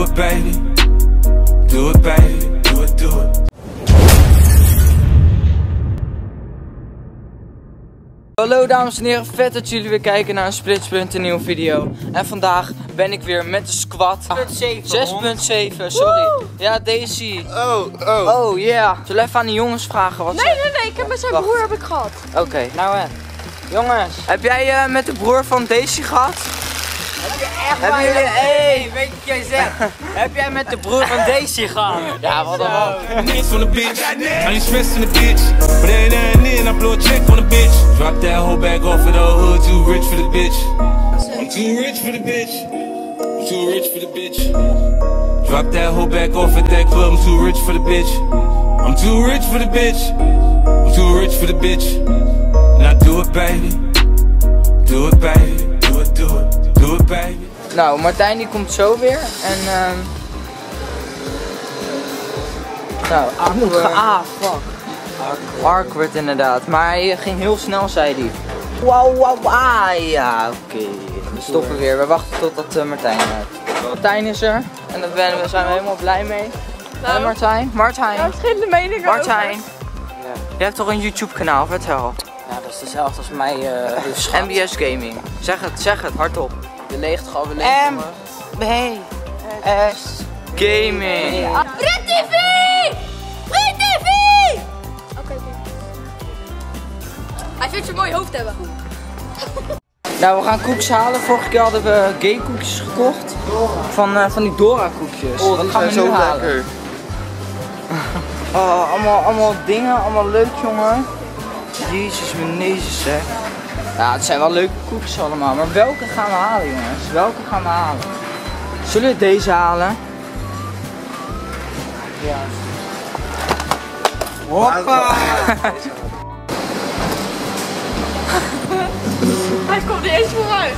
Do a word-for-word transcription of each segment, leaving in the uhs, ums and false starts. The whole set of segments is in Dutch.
it baby, do it baby, do it, do it. Hallo dames en heren, vet dat jullie weer kijken naar een Splitspunt, een nieuwe video. En vandaag ben ik weer met de squad. zes punt zeven, sorry. Woe! Ja, Daisy. Oh, oh. Oh, ja. Yeah. Zullen we even aan de jongens vragen wat Nee, ze... nee, nee, ik heb met zijn broer heb ik gehad. Oké, okay, nou hè. Jongens, heb jij uh, met de broer van Daisy gehad? Heb je echt Hebben jullie... Hey, weet je wat jij zegt? Heb jij met de broer van Daisy gehad? Ja, wat dan ook. Niggas from the bitch, I ain't stressing the bitch. But ain't nothing in, I blow a check on the bitch. Drop that whole bag off of the hood, too rich for the bitch. I'm too rich for the bitch. I'm too rich for the bitch. Drop that whole bag off at that club, I'm too rich for the bitch. I'm too rich for the bitch. I'm too rich for the bitch. Now do it baby. Do it baby. Do it, do it. Do it baby. Nou, Martijn die komt zo weer en ehm um... nou, awkward. Ah, fuck. Awkward inderdaad, maar hij ging heel snel, zei hij. Wauw, wauw, ah, ja, oké. Okay. We stoppen weer, we wachten totdat uh, Martijn uit. Martijn is er en daar zijn we, zijn we helemaal blij mee. Nou, en Martijn? Martijn? Ja, verschillende meningen Martijn, Ja. je hebt toch een YouTube kanaal, vertel. Ja, dat is dezelfde als mij. Uh, dus M B S Gaming, zeg het, zeg het, hardop. de negentig abonnees. M B S Gaming. Red T V! Red T V! Oké, oké. Hij vindt je een mooi hoofd hebben. Nou, we gaan koekjes halen. Vorige keer hadden we gay koekjes gekocht. Van, uh, van die Dora koekjes. Oh, Wat die gaan we zijn nu zo halen? lekker. Oh, allemaal, allemaal dingen, allemaal leuk, jongen. Jezus, mijn nezus, hè. Ja, het zijn wel leuke koekjes allemaal. Maar welke gaan we halen, jongens? Welke gaan we halen? Zullen we deze halen? Ja. Hoppa! Hij komt niet eens vooruit.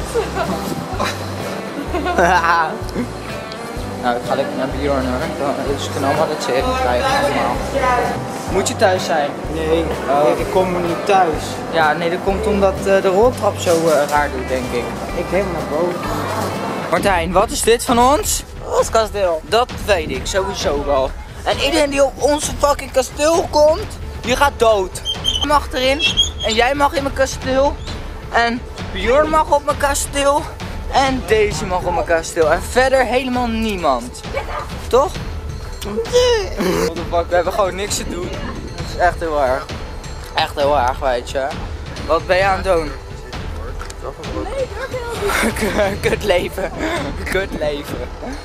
Nou, ik ga lekker naar Bjorn hoor. Dus ik kan allemaal dat ze even krijgen allemaal. Moet je thuis zijn? Nee, Oh. nee, ik kom er niet thuis. Ja, nee, dat komt omdat uh, de roltrap zo uh, raar doet, denk ik. Ik helemaal naar boven. Martijn, wat is dit van ons? Ons kasteel. Dat weet ik sowieso wel. En iedereen die op onze fucking kasteel komt, die gaat dood. Ik mag erin en jij mag in mijn kasteel. En Bjorn mag op mijn kasteel. En deze mag op mijn kasteel. En verder helemaal niemand. Toch? Nee. What the fuck, we hebben gewoon niks te doen. Dat is echt heel erg. Echt heel erg, weet je. Wat ben je aan het doen? Nee, ik heel niet. Kut leven. Kut leven.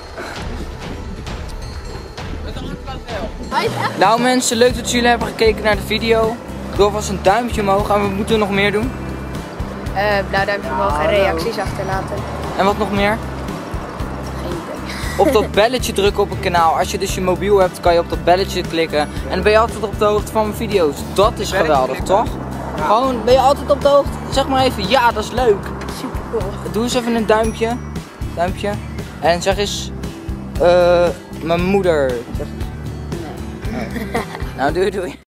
Hij is echt... Nou mensen, leuk dat jullie hebben gekeken naar de video. Doe alvast een duimpje omhoog en we moeten nog meer doen. Uh, blauw duimpje omhoog en reacties achterlaten. En wat nog meer? Geen idee. Op dat belletje drukken op het kanaal. Als je dus je mobiel hebt, kan je op dat belletje klikken. En dan ben je altijd op de hoogte van mijn video's. Dat is geweldig, toch? Gewoon, ben je altijd op de hoogte? Zeg maar even, ja, dat is leuk. Super cool. Doe eens even een duimpje. Duimpje. En zeg eens, eh, uh, mijn moeder. Zeg... Nee. Oh. Nou, doei doei.